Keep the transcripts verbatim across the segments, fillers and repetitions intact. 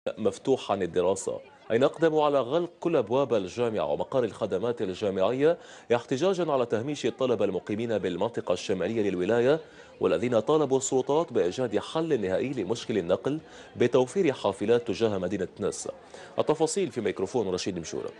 مفتوحا للدراسة، أي نقدم على غلق كل أبواب الجامعة ومقار الخدمات الجامعية احتجاجا على تهميش الطلبة المقيمين بالمنطقة الشمالية للولاية، والذين طالبوا السلطات بإيجاد حل نهائي لمشكل النقل بتوفير حافلات تجاه مدينة ناس. التفاصيل في ميكروفون رشيد مشورب.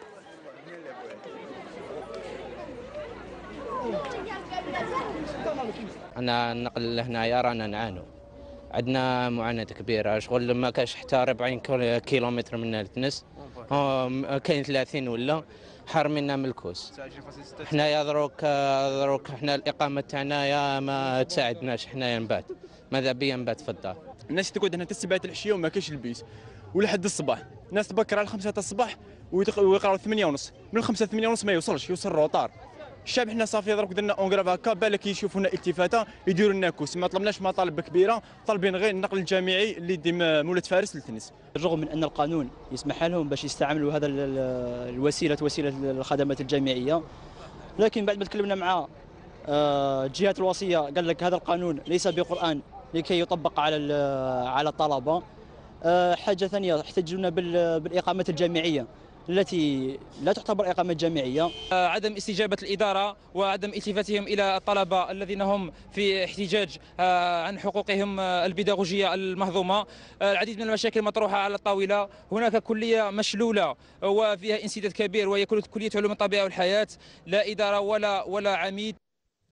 أنا النقل لهنايا رانا نعانوا، عندنا معاناة كبيرة، شغل ما كاش حتى أربعين كيلومتر منا لتنس، هو كاين ثلاثين ولا حارمينا من الكوس. حنايا دروك دروك حنا الإقامة تاعنا ما تساعدناش، حنايا نبات ماذا بيا نبات في الدار. الناس تقعد هنا حتى السبعة العشية وما كاينش البيس، ولحد الصباح الناس تبكر على خمسة الصباح ويقراو ثمانية ونص، من خمسة ثمانية ونص ما يوصلش، يوصل روطار. الشعب حنا صافي دروك درنا اونغراف هكا، بالك يشوفونا التفاته يديروا لنا كوس، ما طلبناش مطالب كبيره، طالبين غير النقل الجامعي اللي يدي مولات فارس لتنس. بالرغم من ان القانون يسمح لهم باش يستعملوا هذا الوسيله وسيله الخدمات الجامعيه، لكن بعد ما تكلمنا مع الجهات الوصيه قال لك هذا القانون ليس بقرآن لكي يطبق على على الطلبه. حاجه ثانيه احتجونا بالاقامه الجامعيه التي لا تعتبر إقامة جامعية. عدم استجابة الإدارة وعدم التفاتهم إلى الطلبة الذين هم في احتجاج عن حقوقهم البيداغوجية المهضومة. العديد من المشاكل مطروحة على الطاولة، هناك كلية مشلولة وفيها انسداد كبير وهي كلية علوم الطبيعة والحياة، لا إدارة ولا ولا عميد.